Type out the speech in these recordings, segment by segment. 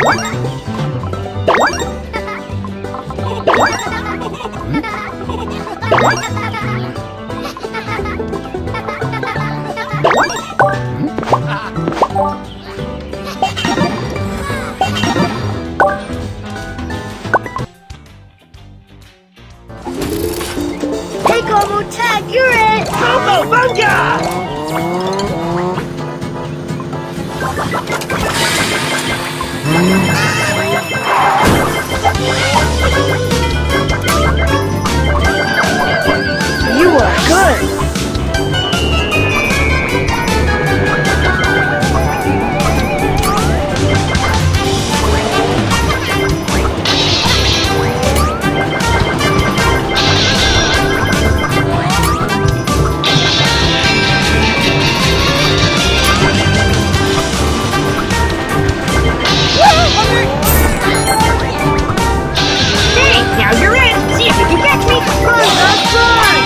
Hey, Como Tag, you're it! Como Bunga! You are good! Hey, now you're in! See if you can catch me! Run, Gus, run!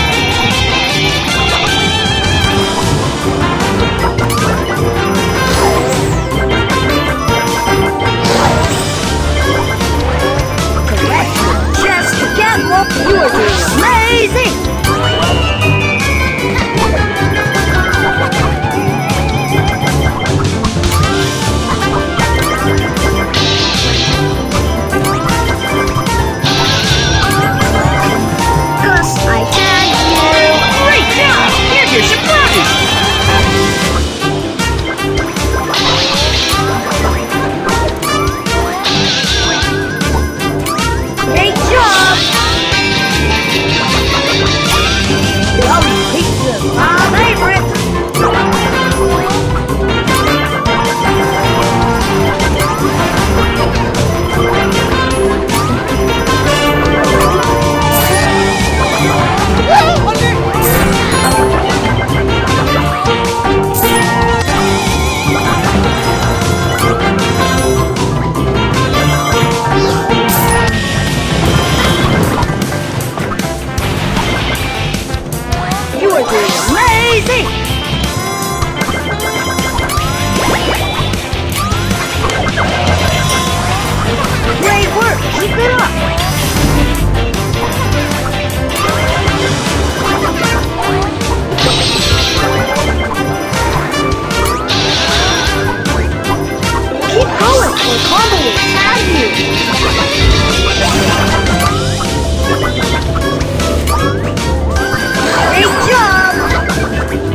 Collect your chest together! You are doing amazing! Gus, I tag you! Great job! Here's your surprise! Great job! Yummy pizza, my favorite! You are doing amazing! Great work! Keep it up! Keep going, or Combo will tag you! Great job!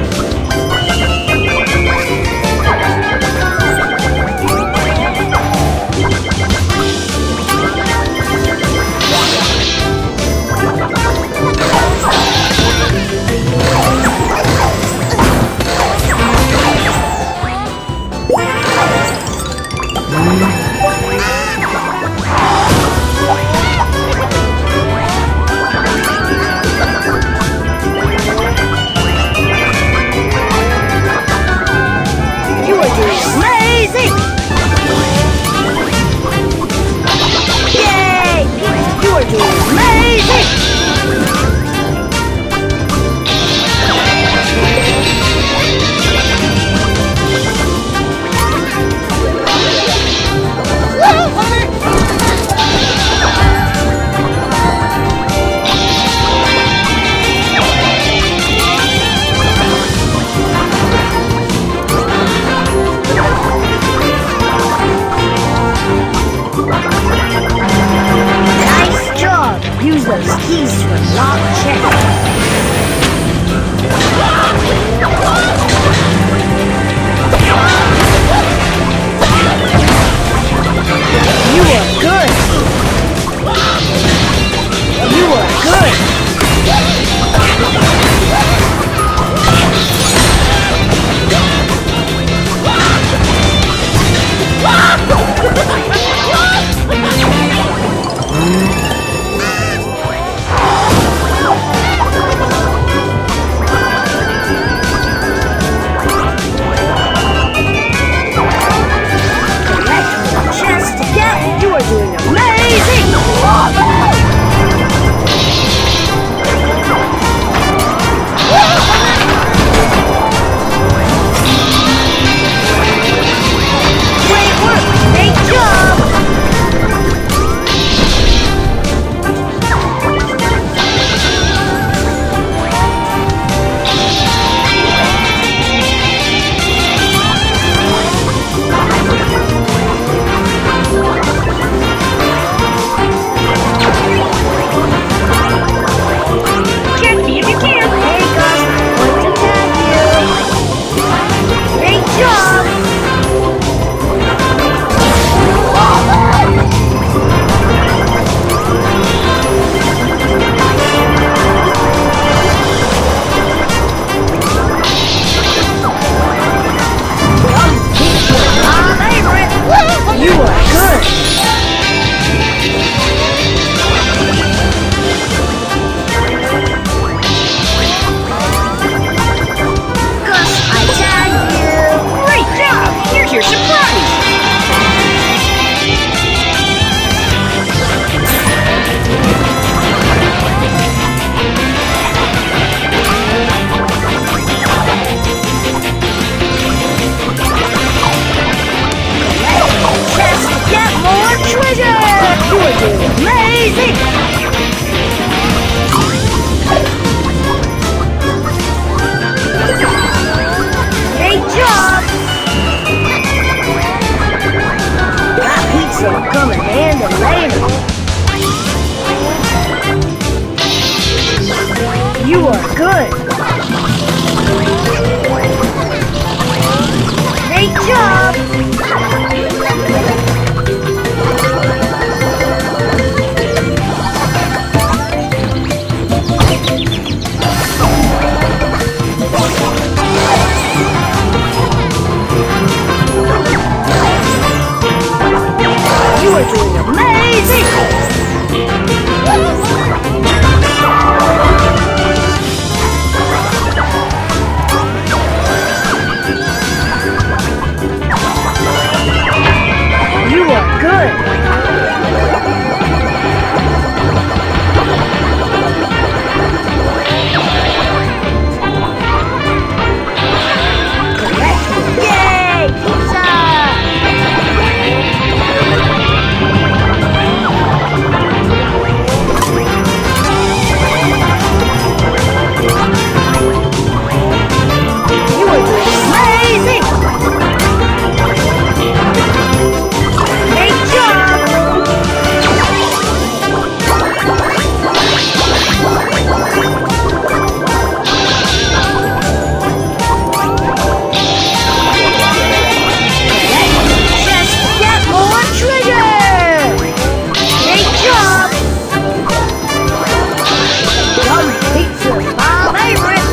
You are doing amazing! Yay! You are doing amazing! will come in handy later. You are good. Great job. You are doing amazing! You are good! Correct! Yay! Pizza! You are doing amazing! Great job! Just get more treasure! Great job! Yum pizza, my favorite!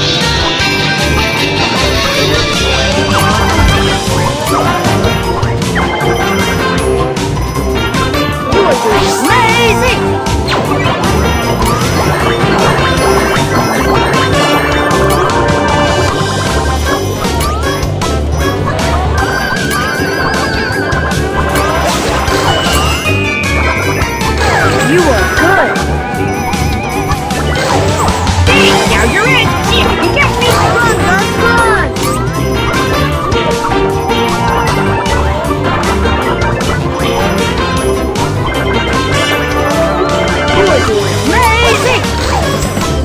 You are doing amazing! You are good! Hey, now you're in! See if you can get me! Run, run, run! You are doing amazing!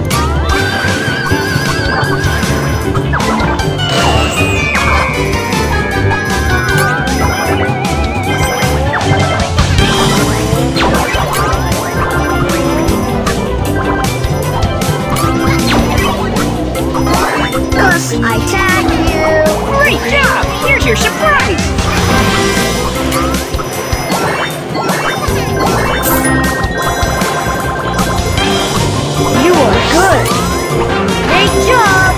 Gus, I tag you! Great job! Here's your surprise! You are good! Great job!